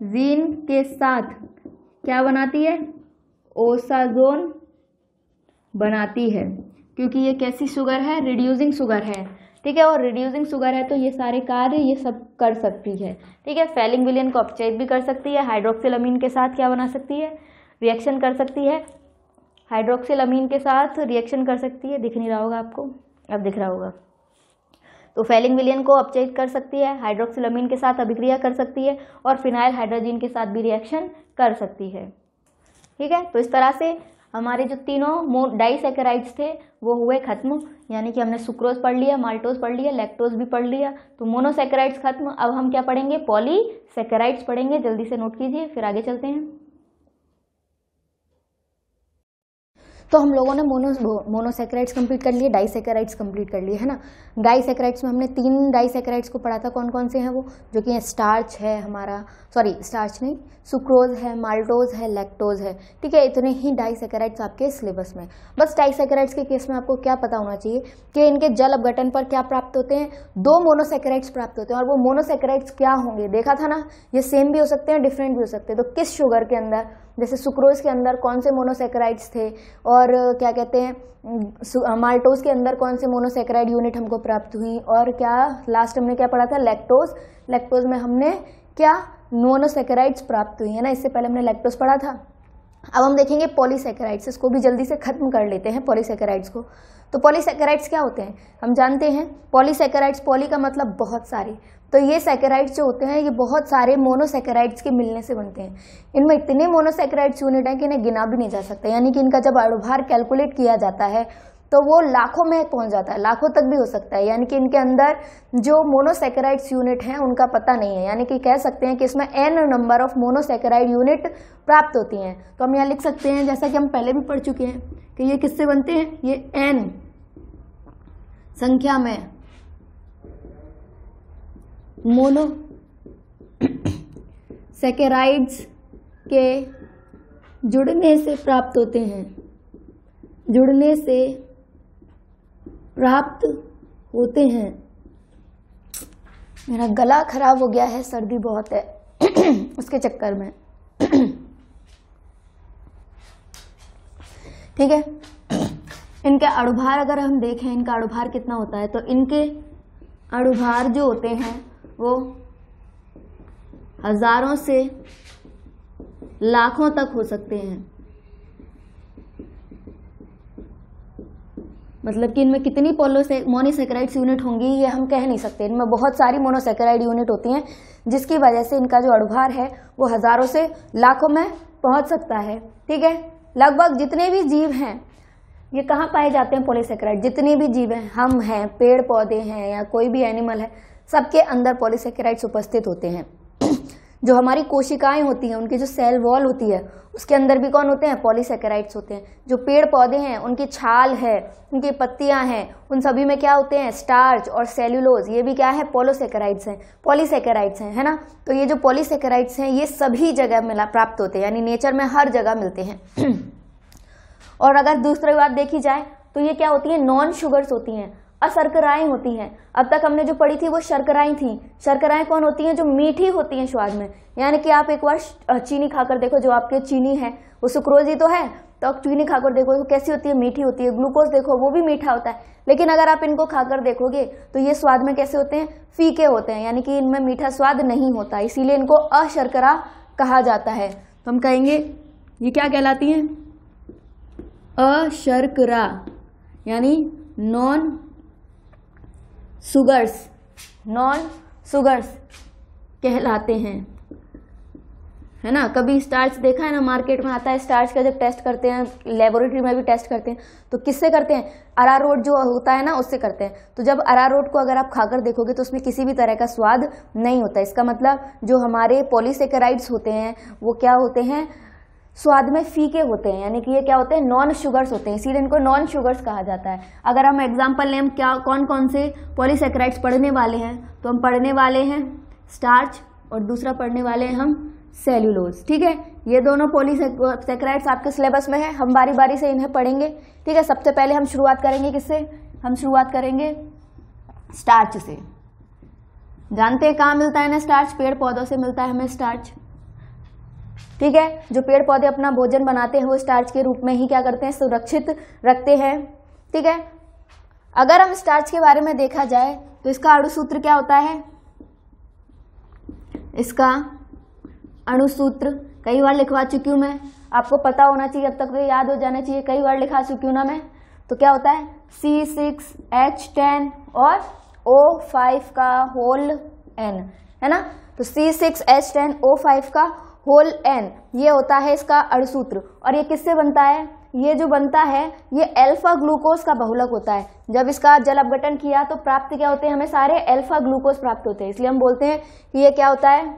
हाइड्राजीन के साथ क्या बनाती है, ओसाजोन बनाती है, क्योंकि ये कैसी शुगर है, रिड्यूसिंग शुगर है, ठीक है। और रिड्यूसिंग शुगर है तो ये सारे कार्य ये सब कर सकती है, ठीक है। फैलिंग विलेन को अपचयित भी कर सकती है, हाइड्रोक्सिल अमीन के साथ क्या बना सकती है, रिएक्शन कर सकती है, हाइड्रोक्सिल अमीन के साथ रिएक्शन कर सकती है। दिख नहीं रहा होगा आपको, अब दिख रहा होगा। तो फैलिंग विलेन को अपचयित कर सकती है, हाइड्रोक्सिल अमीन के साथ अभिक्रिया कर सकती है और फिनाइल हाइड्रोजन के साथ भी रिएक्शन कर सकती है, ठीक है। तो इस तरह से हमारे जो तीनों डाइसैकेराइड्स थे वो हुए खत्म, यानी कि हमने सुक्रोज पढ़ लिया, माल्टोज पढ़ लिया, लैक्टोज भी पढ़ लिया। तो मोनोसैकेराइड्स खत्म। अब हम क्या पढ़ेंगे, पॉलीसैकेराइड्स पढ़ेंगे। जल्दी से नोट कीजिए, फिर आगे चलते हैं। तो हम लोगों ने मोनोसैकेराइड्स कंप्लीट कर लिए, डाइसैकेराइड्स कंप्लीट कर लिए, है ना। डाइसैकेराइड्स में हमने 3 डाइसैकेराइड्स को पढ़ा था। कौन कौन से हैं वो, जो कि स्टार्च है हमारा, सॉरी स्टार्च नहीं, सुक्रोज है, माल्टोज है, लैक्टोज है, ठीक है। इतने ही डाइसैकेराइड्स आपके सिलेबस में। बस डाइसैकेराइड्स के केस में आपको क्या पता होना चाहिए कि इनके जल अपघटन पर क्या प्राप्त होते हैं, 2 मोनोसैकेराइड्स प्राप्त होते हैं। और वो मोनोसैकेराइड्स क्या होंगे देखा था ना, ये सेम भी हो सकते हैं, डिफरेंट भी हो सकते हैं। तो किस शुगर के अंदर, जैसे सुक्रोज के अंदर कौन से मोनोसैकेराइड्स थे, और क्या कहते हैं माल्टोज के अंदर कौन से मोनोसैकेराइड यूनिट हमको प्राप्त हुई, और क्या लास्ट हमने क्या पढ़ा था, लैक्टोज में हमने क्या मोनोसैकेराइड्स प्राप्त हुई, है ना। इससे पहले हमने लैक्टोज पढ़ा था। अब हम देखेंगे पॉलीसैकेराइड्स, इसको भी जल्दी से खत्म कर लेते हैं पॉलीसैकेराइड्स को। तो पॉलीसैकेराइड्स क्या होते हैं, हम जानते हैं पॉलीसैकेराइड्स, पॉली का मतलब बहुत सारे, तो ये सैकेराइड्स जो होते हैं ये बहुत सारे मोनोसैकेराइड्स के मिलने से बनते हैं। इनमें इतने मोनोसैकेराइड्स यूनिट हैं कि इन्हें गिना भी नहीं जा सकता, यानी कि इनका जब अणुभार कैलकुलेट किया जाता है तो वो लाखों में पहुंच जाता है, लाखों तक भी हो सकता है। यानी कि इनके अंदर जो मोनोसैकेराइड्स यूनिट हैं उनका पता नहीं है, यानी कि कह सकते हैं कि इसमें n number of monosaccharide unit प्राप्त होती हैं। तो हम यहाँ लिख सकते हैं, जैसा कि हम पहले भी पढ़ चुके हैं, कि ये किससे बनते हैं, ये n संख्या में मोनोसैकेराइड्स के जुड़ने से प्राप्त होते हैं, जुड़ने से प्राप्त होते हैं। मेरा गला खराब हो गया है, सर्दी बहुत है उसके चक्कर में ठीक है। इनके अणुभार अगर हम देखें, इनका अणुभार कितना होता है, तो इनके अणुभार जो होते हैं वो हजारों से लाखों तक हो सकते हैं। मतलब कि इनमें कितनी मोनोसैकेराइड्स यूनिट होंगी ये हम कह नहीं सकते। इनमें बहुत सारी मोनोसैकेराइड यूनिट होती हैं, जिसकी वजह से इनका जो अणुभार है वो हजारों से लाखों में पहुंच सकता है, ठीक है। लगभग जितने भी जीव हैं ये कहाँ पाए जाते हैं, पॉलीसैकेराइड। जितने भी जीव हैं, हम हैं, पेड़ पौधे हैं, या कोई भी एनिमल है, सबके अंदर पॉलीसैकेराइड्स उपस्थित होते हैं। जो हमारी कोशिकाएं होती हैं, उनकी जो सेल वॉल होती है, उसके अंदर भी कौन होते हैं, पॉलीसैकेराइड्स होते हैं। जो पेड़ पौधे हैं, उनकी छाल है, उनकी पत्तियां हैं, उन सभी में क्या होते हैं, स्टार्च और सेल्यूलोज, ये भी क्या है, पॉलीसैकेराइड्स हैं, है ना। तो ये जो पॉलीसैकेराइड्स हैं ये सभी जगह मिला प्राप्त होते हैं, यानी नेचर में हर जगह मिलते हैं और अगर दूसरी बात देखी जाए तो ये क्या होती है, नॉन शुगर्स होती हैं, अशर्कराएं होती हैं। अब तक हमने जो पढ़ी थी वो शर्कराएं थी। शर्कराएं कौन होती हैं, जो मीठी होती हैं स्वाद में। यानी कि आप एक बार चीनी खाकर देखो, जो आपके चीनी है वो सुक्रोज ही तो है, तो आप चीनी खाकर देखो वो कैसी होती है, मीठी होती है। ग्लूकोज देखो वो भी मीठा होता है, लेकिन अगर आप इनको खाकर देखोगे तो ये स्वाद में कैसे होते हैं, फीके होते हैं, यानी कि इनमें मीठा स्वाद नहीं होता, इसीलिए इनको अशर्करा कहा जाता है। तो हम कहेंगे ये क्या कहलाती हैं, अशर्करा, यानी नॉन शुगर्स कहलाते हैं, है ना। कभी स्टार्च देखा है ना, मार्केट में आता है स्टार्च का, जब टेस्ट करते हैं, लेबोरेटरी में भी टेस्ट करते हैं, तो किससे करते हैं, अरारोट जो होता है ना उससे करते हैं। तो जब अरारोट को अगर आप खाकर देखोगे तो उसमें किसी भी तरह का स्वाद नहीं होता। इसका मतलब जो हमारे पॉलीसैकेराइड्स होते हैं वो क्या होते हैं, स्वाद में फीके होते हैं, यानी कि ये क्या होते हैं, नॉन शुगर्स होते हैं, इसीलिए इनको नॉन शुगर्स कहा जाता है। अगर हम एग्जांपल लें, हम क्या कौन कौन से पॉलीसैकेराइड्स पढ़ने वाले हैं, तो हम पढ़ने वाले हैं स्टार्च और दूसरा पढ़ने वाले हैं हम सेल्यूलोज, ठीक है। ये दोनों पॉलीसैकेराइड्स आपके सिलेबस में है, हम बारी बारी से इन्हें पढ़ेंगे, ठीक है। सबसे पहले हम शुरुआत करेंगे किससे, हम शुरुआत करेंगे स्टार्च से। जानते हैं कहाँ मिलता है ना स्टार्च, पेड़ पौधों से मिलता है हमें स्टार्च। ठीक है, जो पेड़ पौधे अपना भोजन बनाते हैं वो स्टार्च के रूप में ही क्या करते हैं, सुरक्षित रखते हैं। ठीक है, अगर हम स्टार्च के बारे में देखा जाए तो इसका अणुसूत्र क्या होता है, इसका अणुसूत्र कई बार लिखवा चुकी हूं मैं, आपको पता होना चाहिए, अब तक तो याद हो जाना चाहिए, कई बार लिखा चुकी हूं ना मैं। तो क्या होता है, C6H10 और O5 का होल N, है ना। तो C6H10O5 का होल N ये होता है इसका अणुसूत्र। और ये किससे बनता है, ये जो बनता है ये अल्फा ग्लूकोज का बहुलक होता है। जब इसका जल अपघटन किया तो प्राप्त क्या होते हैं, हमें सारे अल्फा ग्लूकोज प्राप्त होते हैं, इसलिए हम बोलते हैं कि ये क्या होता है,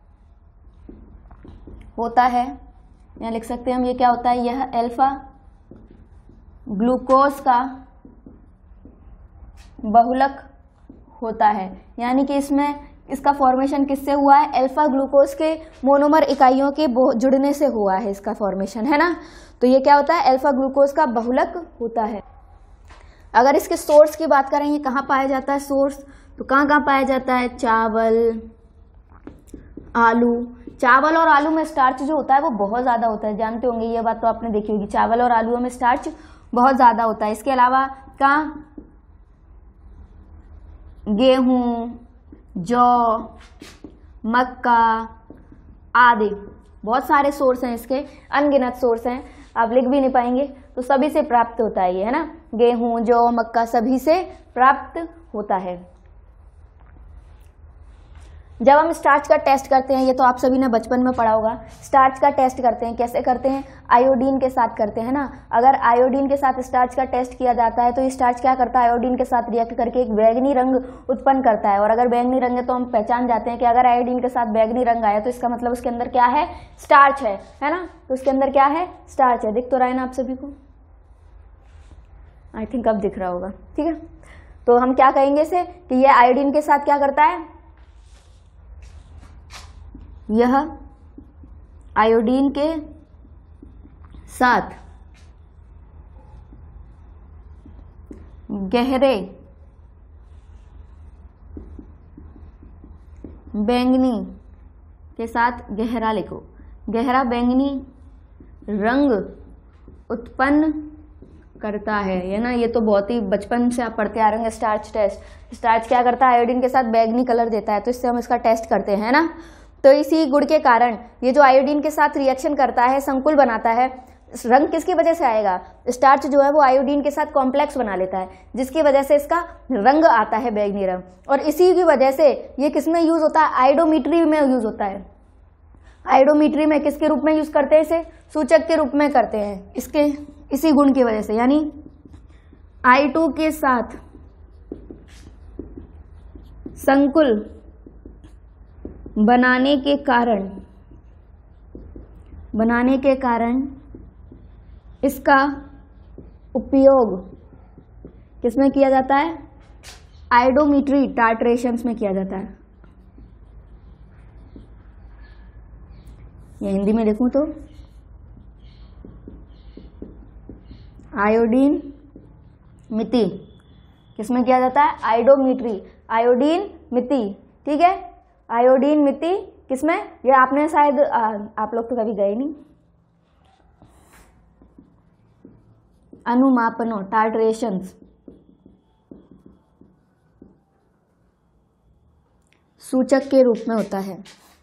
यहाँ लिख सकते हैं हम, ये क्या होता है, यह अल्फा ग्लूकोज का बहुलक होता है। यानी कि इसमें इसका फॉर्मेशन किससे हुआ है, अल्फा ग्लूकोज के मोनोमर इकाइयों के जुड़ने से हुआ है इसका फॉर्मेशन, है ना। तो ये क्या होता है, अल्फा ग्लूकोज का बहुलक होता है। अगर इसके सोर्स की बात करें, ये कहाँ पाया जाता है सोर्स, तो कहाँ पाया जाता है, चावल, आलू। चावल और आलू में स्टार्च जो होता है वो बहुत ज़्यादा होता है, जानते होंगे ये बात तो आपने देखी होगी, चावल और आलूओं में स्टार्च बहुत ज़्यादा होता है। इसके अलावा कहाँ, गेहूं, जौ, मक्का आदि बहुत सारे सोर्स हैं इसके, अनगिनत सोर्स हैं, आप लिख भी नहीं पाएंगे। तो सभी से प्राप्त होता है ये, है ना, गेहूं, जौ, मक्का सभी से प्राप्त होता है। जब हम स्टार्च का टेस्ट करते हैं, ये तो आप सभी ने बचपन में पढ़ा होगा, स्टार्च का टेस्ट करते हैं, कैसे करते हैं, आयोडीन के साथ करते हैं ना। अगर आयोडीन के साथ स्टार्च का टेस्ट किया जाता है तो ये स्टार्च क्या करता है, आयोडीन के साथ रिएक्ट करके एक बैंगनी रंग उत्पन्न करता है। और अगर बैंगनी रंग है तो हम पहचान जाते हैं कि अगर आयोडीन के साथ बैंगनी रंग आया तो इसका मतलब उसके अंदर क्या है, स्टार्च है ना। तो उसके अंदर क्या है, स्टार्च है। दिख तो रहा है ना आप सभी को, आई थिंक अब दिख रहा होगा, ठीक है। तो हम क्या कहेंगे इसे कि यह आयोडीन के साथ क्या करता है, यह आयोडीन के साथ गहरे बैंगनी के साथ, गहरा लिखो, गहरा बैंगनी रंग उत्पन्न करता है ना। ये तो बहुत ही बचपन से आप पढ़ते आ रहे हैं स्टार्च टेस्ट। स्टार्च क्या करता है, आयोडीन के साथ बैंगनी कलर देता है, तो इससे हम इसका टेस्ट करते हैं ना। तो इसी गुण के कारण ये जो आयोडीन के साथ रिएक्शन करता है, संकुल बनाता है, रंग किसकी वजह से आएगा, स्टार्च जो है वो आयोडीन के साथ कॉम्प्लेक्स बना लेता है, जिसकी वजह से इसका रंग आता है बैंगनी रंग। और इसी की वजह से ये किसमें यूज होता है, आयोडोमीट्री में यूज होता है। आयोडोमीट्री में किसके रूप में यूज करते हैं इसे, सूचक के रूप में करते हैं, इसके इसी गुण की वजह से, यानी I2 के साथ संकुल बनाने के कारण इसका उपयोग किसमें किया जाता है, आयोडोमीट्री टार्ट्रेशंस में किया जाता है। या हिंदी में लिखूं तो आयोडीन मिति किसमें किया जाता है, आयोडोमीट्री, आयोडीन मिति, ठीक है। आयोडीन मिति किसमें, ये आपने शायद आप लोग तो कभी गए नहीं, अनुमापनों टार्ट्रेशंस सूचक के रूप में होता है।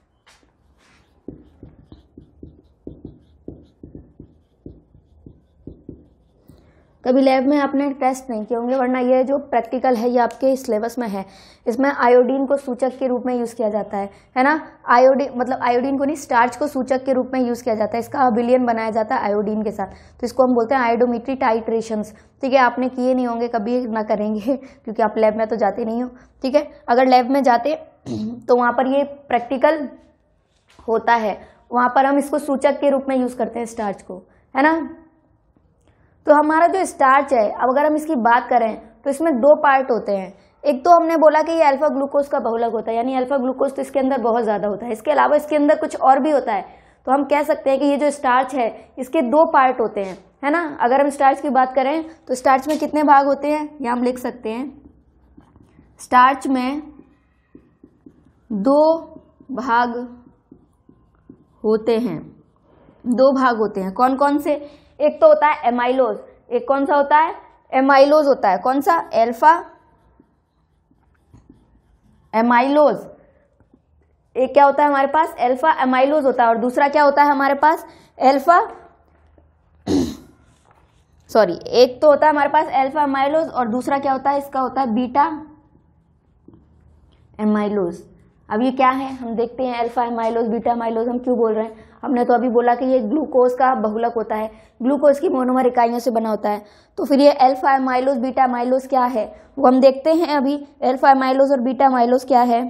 कभी लैब में आपने टेस्ट नहीं किए होंगे, वरना ये जो प्रैक्टिकल है ये आपके सिलेबस में है। इसमें आयोडीन को सूचक के रूप में यूज किया जाता है ना। आयोडीन मतलब आयोडीन को नहीं, स्टार्च को सूचक के रूप में यूज किया जाता है, इसका विलयन बनाया जाता है आयोडीन के साथ, तो इसको हम बोलते हैं आयोडोमीट्री टाइट्रेशंस, ठीक है। आपने किए नहीं होंगे, कभी ना करेंगे क्योंकि आप लैब में तो जाते नहीं हो, ठीक है। अगर लैब में जाते तो वहाँ पर ये प्रैक्टिकल होता है, वहाँ पर हम इसको सूचक के रूप में यूज करते हैं स्टार्च को, है ना। तो हमारा जो स्टार्च है, अब अगर हम इसकी बात करें तो इसमें दो पार्ट होते हैं। एक तो हमने बोला कि ये अल्फा ग्लूकोज का बहुलक होता है, यानी अल्फा ग्लूकोज तो इसके अंदर बहुत ज़्यादा होता है। इसके अलावा इसके अंदर कुछ और भी होता है, तो हम कह सकते हैं कि ये जो स्टार्च है इसके दो पार्ट होते हैं, है ना। अगर हम स्टार्च की बात करें तो स्टार्च में कितने भाग होते हैं, ये हम लिख सकते हैं, स्टार्च में दो भाग होते हैं, दो भाग होते हैं। कौन कौन से? एक तो होता है एमाइलोज, एक कौन सा होता है? एमाइलोज होता है। कौन सा? Alpha amylose. एक क्या होता है हमारे पास? अल्फा एमाइलोज होता है, और दूसरा क्या होता है हमारे पास? अल्फा एक तो होता है हमारे पास अल्फा एमाइलोज, और दूसरा क्या होता है इसका? होता है बीटा एमाइलोज। अब ये क्या है हम देखते हैं। अल्फा एमाइलोज, बीटा एमाइलोज हम क्यों बोल रहे हैं? हमने तो अभी बोला कि ये ग्लूकोज का बहुलक होता है, ग्लूकोज की मोनोमर इकाइयों से बना होता है। तो फिर ये अल्फा एमाइलोज बीटा एमाइलोज क्या है वो हम देखते हैं अभी। अल्फा एमाइलोज और बीटा एमाइलोज क्या है?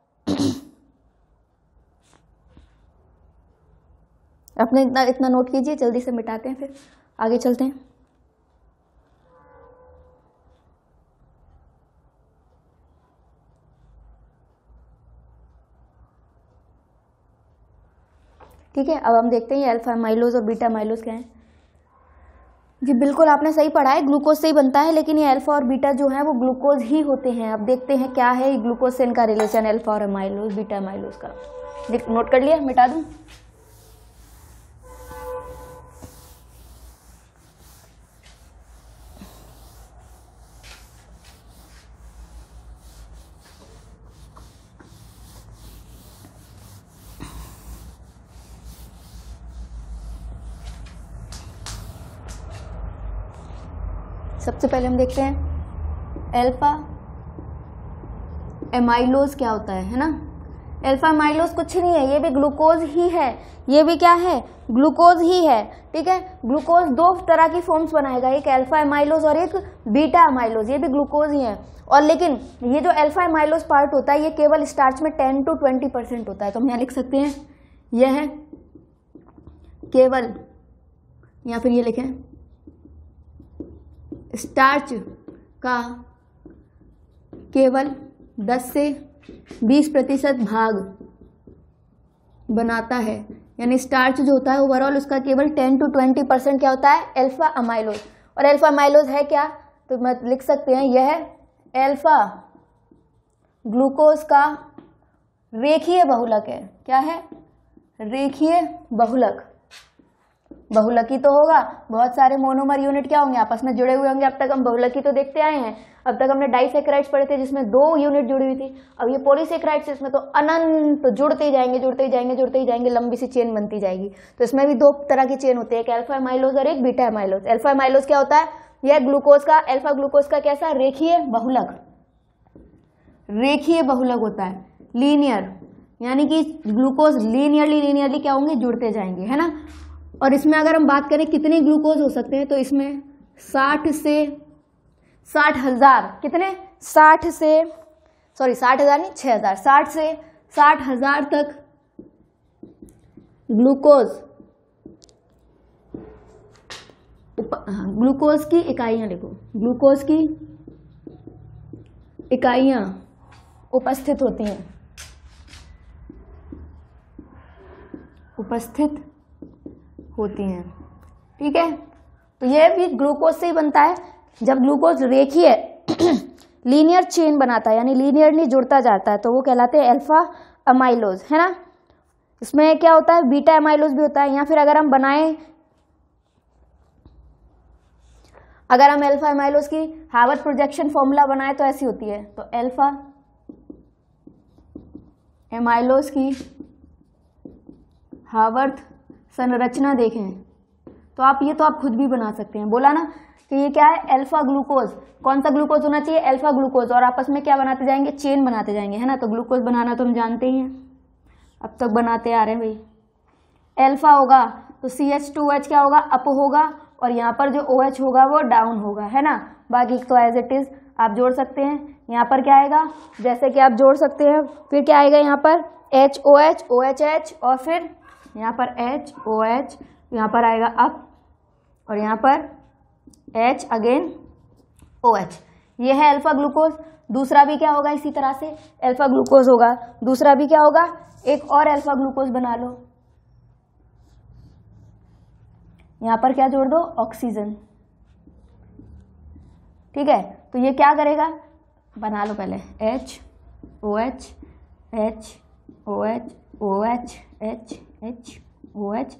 अपने इतना नोट कीजिए, जल्दी से मिटाते हैं फिर आगे चलते हैं। ठीक है, अब हम देखते हैं अल्फा एमाइलोज और बीटा एमाइलोज क्या है। जी बिल्कुल आपने सही पढ़ा है, ग्लूकोज से ही बनता है, लेकिन ये अल्फा और बीटा जो है वो ग्लूकोज ही होते हैं। अब देखते हैं क्या है ग्लूकोज से इनका रिलेशन, अल्फा और एमाइलोज बीटा एमाइलोज का। नोट कर लिया? मिटा दूं? सबसे पहले हम देखते हैं अल्फा एमाइलोज क्या होता है ना। अल्फा एमाइलोज कुछ नहीं है, ये भी ग्लूकोज ही है। ये भी क्या है? ग्लूकोज ही है। ठीक है, ग्लूकोज दो तरह की फॉर्म्स बनाएगा, एक अल्फा एमाइलोज और एक बीटा एमाइलोज। ये भी ग्लूकोज ही है। और लेकिन ये जो अल्फा एमाइलोज पार्ट होता है ये केवल स्टार्च में 10 to 20% होता है। तो हम यहाँ लिख सकते हैं यह है केवल, या फिर ये लिखें स्टार्च का केवल 10 से 20% भाग बनाता है। यानी स्टार्च जो होता है ओवरऑल उसका केवल 10 to 20% क्या होता है? Alpha amylose. और अल्फा एमाइलोज है क्या? तो मैं लिख सकते हैं यह अल्फा ग्लूकोज का रेखीय बहुलक है। क्या है? रेखीय बहुलक। बहुलकी तो होगा, बहुत सारे मोनोमर यूनिट क्या होंगे? आपस में जुड़े हुए होंगे। अब तक हम बहुलकी तो देखते आए हैं, अब तक हमने डाइसैकेराइड्स पढ़े थे जिसमें 2 यूनिट जुड़ी हुई थी। अब ये पॉलीसैकेराइड्स इसमें तो अनंत जुड़ते ही जाएंगे, जुड़ते ही जाएंगे, जुड़ते ही जाएंगे, लंबी सी चेन बनती जाएगी। तो इसमें भी 2 तरह की चेन होती है, एक अल्फा एमाइलोज और एक बीटा एमाइलोज। अल्फा एमाइलोज क्या होता है? यह ग्लूकोज का, अल्फा ग्लूकोज का कैसा? रेखीय बहुलक। रेखीय बहुलक होता है, लीनियर, यानी कि ग्लूकोज लीनियरली क्या होंगे? जुड़ते जाएंगे, है ना। और इसमें अगर हम बात करें कितने ग्लूकोज हो सकते हैं तो इसमें 60 से 60,000, कितने? 60 से 60,000 नहीं 6,000, 60 से 60,000 तक ग्लूकोज की इकाइयां लिखो, ग्लूकोज की इकाइयां उपस्थित होती हैं, उपस्थित होती हैं। ठीक है, तो यह भी ग्लूकोज से ही बनता है। जब ग्लूकोज रेखीय लीनियर चेन बनाता है, यानी लीनियरली जुड़ता जाता है, तो वो कहलाते हैं अल्फा एमाइलोज, है ना। इसमें क्या होता है? बीटा एमाइलोज भी होता है। या फिर अगर हम बनाएं, अगर हम अल्फा एमाइलोज की हार्वर्थ प्रोजेक्शन फॉर्मूला बनाए तो ऐसी होती है। तो अल्फा एमाइलोज की हार्वर्थ संरचना देखें तो आप ये तो आप खुद भी बना सकते हैं। बोला ना कि ये क्या है? Alpha glucose. कौन सा ग्लूकोज होना चाहिए? Alpha glucose. और आपस में क्या बनाते जाएंगे? चेन बनाते जाएंगे, है ना। तो ग्लूकोज बनाना तो हम जानते ही हैं, अब तक बनाते आ रहे हैं भाई। अल्फा होगा तो CH2H क्या होगा? अप होगा, और यहाँ पर जो OH होगा वो डाउन होगा, है ना। बाकी तो एज इट इज आप जोड़ सकते हैं। यहाँ पर क्या आएगा? जैसे कि आप जोड़ सकते हैं, फिर क्या आएगा यहाँ पर? HOH OHH, और फिर यहाँ पर HOH, यहाँ पर आएगा अप, और यहाँ पर H अगेन OH। ये है अल्फा ग्लूकोज। दूसरा भी क्या होगा? इसी तरह से अल्फा ग्लूकोज होगा। दूसरा भी क्या होगा? एक और अल्फा ग्लूकोज बना लो, यहाँ पर क्या जोड़ दो? ऑक्सीजन। ठीक है, तो ये क्या करेगा? बना लो पहले HOH HOH OH H H OH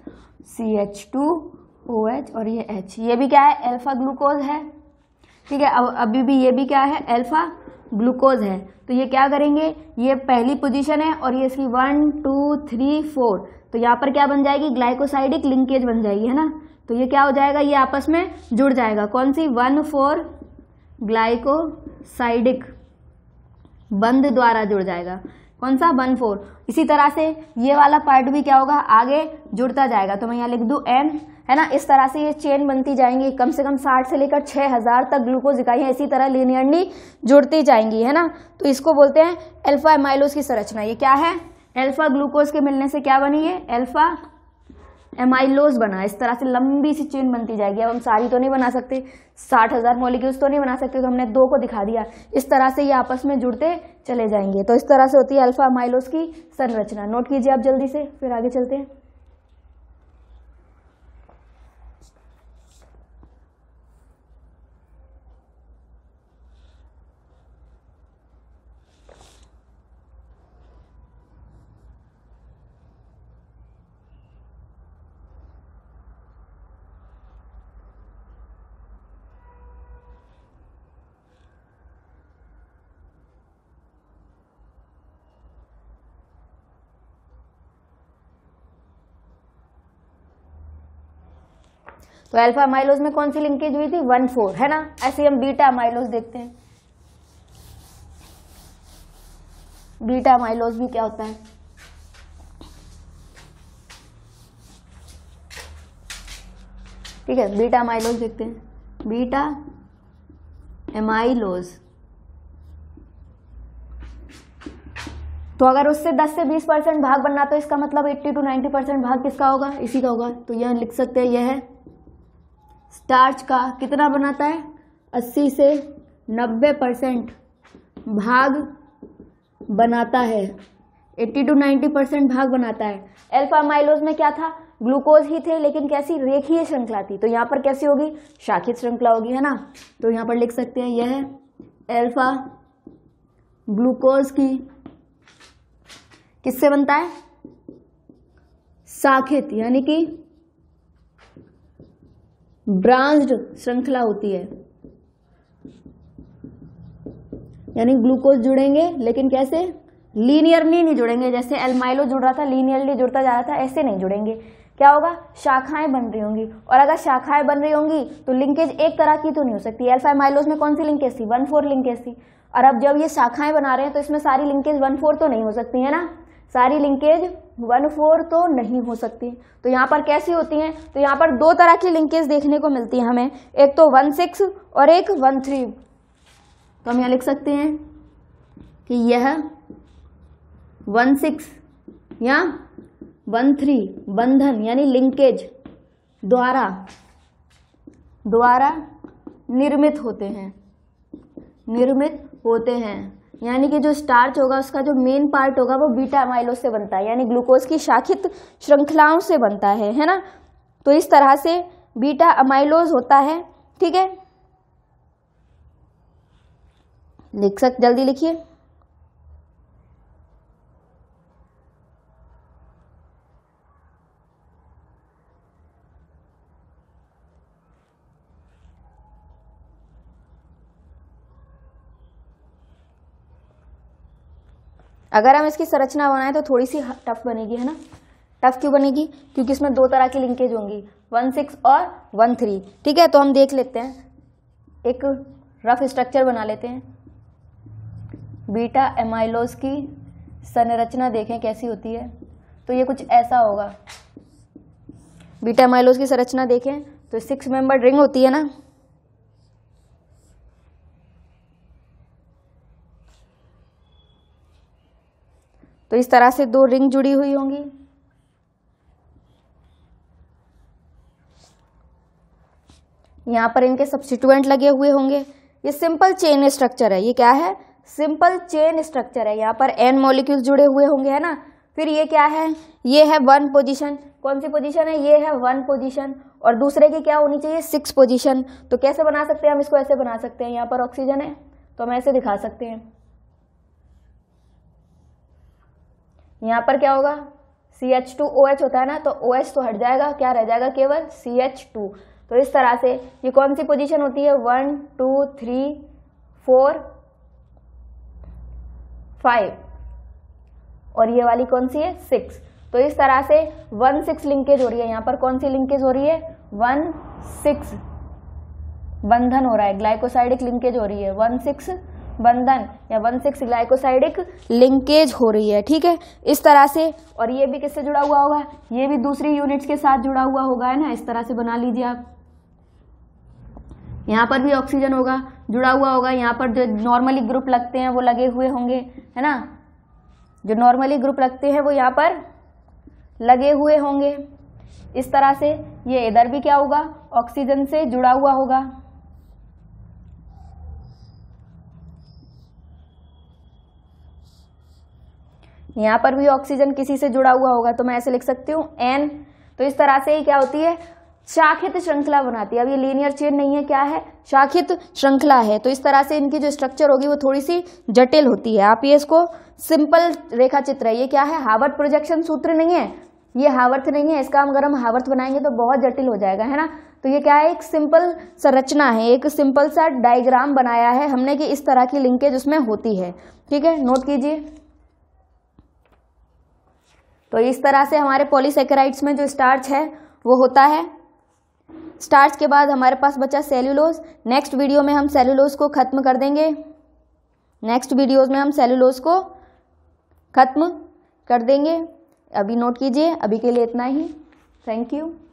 CH2OH और ये H, ये भी क्या है, अल्फा ग्लूकोज है। ठीक है, अब अभी भी ये भी क्या है, अल्फा ग्लूकोज है। तो ये क्या करेंगे, ये पहली पोजीशन है और ये इसकी 1 2 3 4, तो यहाँ पर क्या बन जाएगी, ग्लाइकोसाइडिक लिंकेज बन जाएगी, है ना। तो ये क्या हो जाएगा, ये आपस में जुड़ जाएगा। कौन सी, 1,4 ग्लाइकोसाइडिक बंध द्वारा जुड़ जाएगा। कौन सा, 1,4। इसी तरह से ये वाला पार्ट भी क्या होगा, आगे जुड़ता जाएगा। तो मैं यहाँ लिख दूं N, है ना। इस तरह से ये चेन बनती जाएंगी, कम से कम 60 से लेकर 6000 तक ग्लूकोज इकाइयाँ इसी तरह लीनियरली जुड़ती जाएंगी, है ना। तो इसको बोलते हैं अल्फा एमाइलोज की संरचना। ये क्या है, अल्फा ग्लूकोज के मिलने से क्या बनी है, अल्फा एमाइलोज बना। इस तरह से लंबी सी चेन बनती जाएगी। अब हम सारी तो नहीं बना सकते, 60,000 मॉलिक्यूल्स तो नहीं बना सकते, तो हमने 2 को दिखा दिया। इस तरह से ये आपस में जुड़ते चले जाएंगे। तो इस तरह से होती है अल्फा एमाइलोज की संरचना। नोट कीजिए आप जल्दी से, फिर आगे चलते हैं। तो अल्फा अमाइलोज में कौन सी लिंकेज हुई थी, 1,4, है ना। ऐसे हम बीटा अमाइलोज देखते हैं। बीटा अमाइलोज भी क्या होता है, ठीक है, बीटा अमाइलोज देखते हैं। बीटा एमाइलोज, तो अगर उससे 10 से 20% भाग बनना, तो इसका मतलब 80 to 90% भाग किसका होगा, इसी का होगा। तो यह लिख सकते हैं, यह है स्टार्च का कितना बनाता है, 80 से 90% भाग बनाता है, 80 to 90% भाग बनाता है। अल्फा अमाइलोज में क्या था, ग्लूकोज ही थे, लेकिन कैसी, रेखीय श्रृंखला थी। तो यहाँ पर कैसी होगी, शाखित श्रृंखला होगी, है ना। तो यहाँ पर लिख सकते हैं, यह है अल्फा ग्लूकोज की किससे बनता है, शाखित यानी कि ब्रांच्ड श्रृंखला होती है। यानी ग्लूकोज जुड़ेंगे, लेकिन कैसे, लीनियरली नहीं जुड़ेंगे। जैसे एल्माइलो जुड़ रहा था, लीनियरली जुड़ता जा रहा था, ऐसे नहीं जुड़ेंगे। क्या होगा, शाखाएं बन रही होंगी। और अगर शाखाएं बन रही होंगी तो लिंकेज एक तरह की तो नहीं हो सकती। अल्फा एमाइलोज में कौन सी लिंकेज थी, 1,4 लिंकेज थी। और अब जब ये शाखाएं बना रहे हैं तो इसमें सारी लिंकेज 1,4 तो नहीं हो सकती, है ना। सारी लिंकेज 1,4 तो नहीं हो सकती। तो यहाँ पर कैसी होती हैं, तो यहाँ पर 2 तरह की लिंकेज देखने को मिलती है हमें, एक तो 1,6 और एक 1,3। तो हम यहाँ लिख सकते हैं कि यह 1,6 या 1,3 बंधन यानी लिंकेज द्वारा निर्मित होते हैं। यानी कि जो स्टार्च होगा उसका जो मेन पार्ट होगा वो बीटा अमाइलोज से बनता है, यानी ग्लूकोज की शाखित श्रृंखलाओं से बनता है ना। तो इस तरह से बीटा अमाइलोज होता है, ठीक है। जल्दी लिखिए। अगर हम इसकी संरचना बनाएं तो थोड़ी सी टफ बनेगी, है ना। टफ क्यों बनेगी, क्योंकि इसमें 2 तरह की लिंकेज होंगी, 1,6 और 1,3, ठीक है। तो हम देख लेते हैं, एक रफ स्ट्रक्चर बना लेते हैं। बीटा एमाइलोज की संरचना देखें कैसी होती है, तो ये कुछ ऐसा होगा। बीटा एमाइलोज की संरचना देखें तो 6 मेंबर्ड रिंग होती है ना। तो इस तरह से 2 रिंग जुड़ी हुई होंगी। यहां पर इनके सब्स्टिट्यूएंट लगे हुए होंगे। ये सिंपल चेन स्ट्रक्चर है। ये क्या है, सिंपल चेन स्ट्रक्चर है। यहाँ पर n मॉलिक्यूल्स जुड़े हुए होंगे, है ना। फिर ये क्या है, ये है 1 पोजीशन। कौन सी पोजीशन है, ये है 1 पोजीशन। और दूसरे की क्या होनी चाहिए, 6 पोजीशन। तो कैसे बना सकते हैं हम इसको, ऐसे बना सकते हैं। यहाँ पर ऑक्सीजन है तो हम ऐसे दिखा सकते हैं, यहाँ पर क्या होगा, CH2OH होता है ना, तो OH तो हट जाएगा, क्या रह जाएगा केवल CH2। तो इस तरह से ये कौन सी पोजीशन होती है, 1 2 3 4 5 और ये वाली कौन सी है 6। तो इस तरह से 1,6 लिंकेज हो रही है। यहाँ पर कौन सी लिंकेज हो रही है, 1,6 बंधन हो रहा है, ग्लाइकोसाइडिक लिंकेज हो रही है, 1,6 बंधन या 1,6 ग्लाइकोसाइडिक लिंकेज हो रही है। ठीक है, इस तरह से। और ये भी किससे जुड़ा हुआ होगा, ये भी दूसरी यूनिट्स के साथ जुड़ा हुआ होगा, है ना। इस तरह से बना लीजिए आप। यहाँ पर भी ऑक्सीजन होगा, जुड़ा हुआ होगा। यहाँ पर जो नॉर्मली ग्रुप लगते हैं वो लगे हुए होंगे, है ना। जो नॉर्मली ग्रुप लगते हैं वो यहाँ पर लगे हुए होंगे। इस तरह से ये इधर भी क्या होगा, ऑक्सीजन से जुड़ा हुआ होगा। यहाँ पर भी ऑक्सीजन किसी से जुड़ा हुआ होगा, तो मैं ऐसे लिख सकती हूँ N। तो इस तरह से ही क्या होती है, शाखित श्रृंखला बनाती है। अब ये लीनियर चेन नहीं है, क्या है, शाखित श्रृंखला है। तो इस तरह से इनकी जो स्ट्रक्चर होगी वो थोड़ी सी जटिल होती है। आप ये इसको सिंपल रेखा चित्र है, ये क्या है, हावर्थ प्रोजेक्शन सूत्र नहीं है, ये हावर्थ नहीं है। इसका अगर हम हावर्थ बनाएंगे तो बहुत जटिल हो जाएगा, है ना। तो ये क्या है, एक सिंपल संरचना है, एक सिंपल सा डायग्राम बनाया है हमने कि इस तरह की लिंकेज उसमें होती है। ठीक है, नोट कीजिए। तो इस तरह से हमारे पॉलीसेकेराइड्स में जो स्टार्च है वो होता है। स्टार्च के बाद हमारे पास बचा सेल्यूलोज। नेक्स्ट वीडियो में हम सेल्यूलोज को खत्म कर देंगे, नेक्स्ट वीडियोज में हम सेल्यूलोज को खत्म कर देंगे। अभी नोट कीजिए, अभी के लिए इतना ही। Thank you.